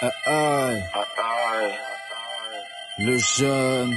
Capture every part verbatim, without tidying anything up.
Ah, ah, le jeune.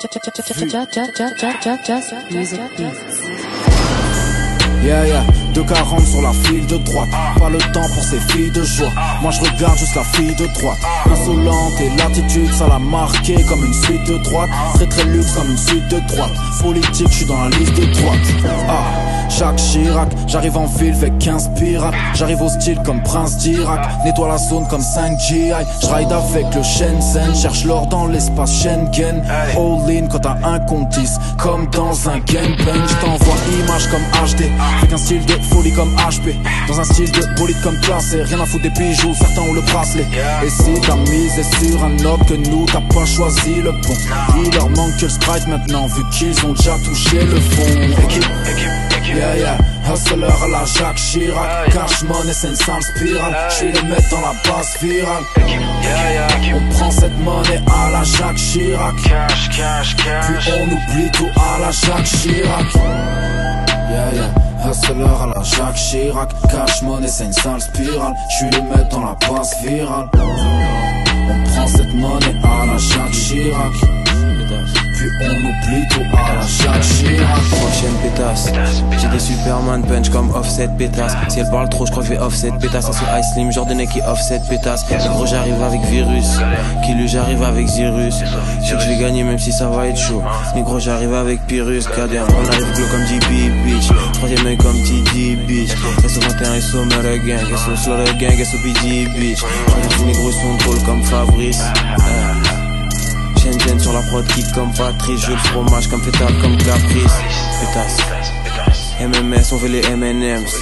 Yeah, yeah, deux quarante sur la file de droite. Pas le temps pour ces filles de joie. Moi je regarde juste la fille de droite. Insolente et l'attitude, ça l'a marqué comme une suite de droite. Très très luxe comme une suite de droite. Politique, je suis dans la liste de droite. Ah, Jacques Chirac, j'arrive en ville avec quinze pirates. J'arrive au style comme Prince d'Irak. Nettoie la zone comme cinq G I. J'ride avec le Shenzhen. Cherche l'or dans l'espace Schengen. All in quand t'as un complice, comme dans un gangbang. J't'envoie image comme H D. Avec un style de folie comme H P. Dans un style de bolide comme classé. Rien à foutre des bijoux, certains ont le bracelet. Et si ta mise est sur un autre que nous, t'as pas choisi le bon. Il leur manque que le sprite maintenant, vu qu'ils ont déjà touché le fond. Équipe, équipe, équipe. Yeah, yeah, hustler à la Jacques Chirac. Cash money, c'est une sale spirale. J'suis le mettre dans la base virale. On prend cette monnaie à la Jacques Chirac. Cash, cash, cash. Puis on oublie tout à la Jacques Chirac. Yeah, yeah, hustler à la Jacques Chirac. Cash money, c'est une sale spirale. J'suis le mettre dans la base virale. On prend cette monnaie à la Jacques Chirac. Puis on oublie tout à la Jacques Chirac. Prochaine pétasse, j'ai des Superman punch comme Offset pétasse. Si elle parle trop, j'crois que je vais Offset pétasse. Ça c'est Ice Slim, Jordan qui Offset pétasse. Le gros j'arrive avec Virus, Killu j'arrive avec Zirus. Je sais que je vais gagner même si ça va être chaud. Négro j'arrive avec Pyrrhus, Cadère, on arrive glow comme D B bitch. Troisième œil comme T D bitch. S O vingt et un, S O Murder Gang, S O Slaughter Gang, S O B D bitch. J'regarde ces négros sont drôles comme Fabrice. Shenzhen sur la prod, kick comme Patrice. Je le fromage comme fétal, comme Caprice. Pétasse, M M S, on veut les M and M's.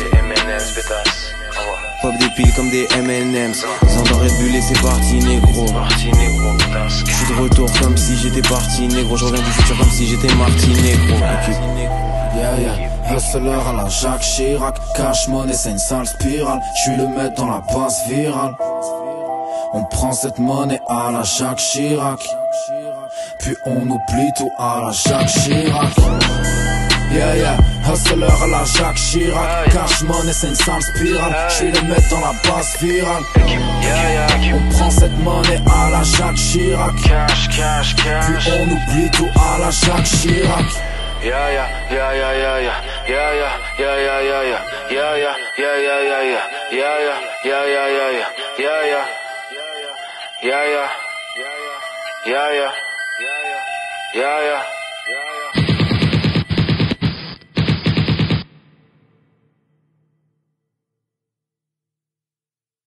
Pop des piles comme des M and M's. Sans Red Bull et c'est parti négro. J'suis de retour comme si j'étais parti négro. Je reviens du futur comme si j'étais Marty négro. Yeah, yeah, hustler à la Jacques Chirac. Cash money, c'est une sale spirale. J'suis le mettre dans la base virale. On prend cette monnaie à la Jacques Chirac. Puis on oublie tout à la Jacques Chirac. Yeah, yeah, hustler à la Jacques Chirac. Cash money, c'est une sale spirale. J'suis le mettre dans la base virale. On prend cette monnaie à la Jacques Chirac. Cash, cash, cash. Puis on oublie tout à la Jacques Chirac. Yeah, yeah, yeah, yeah, yeah, yeah, yeah, yeah, yeah, yeah, yeah, yeah, yeah, yeah, yeah, yeah, yeah, yeah, yeah.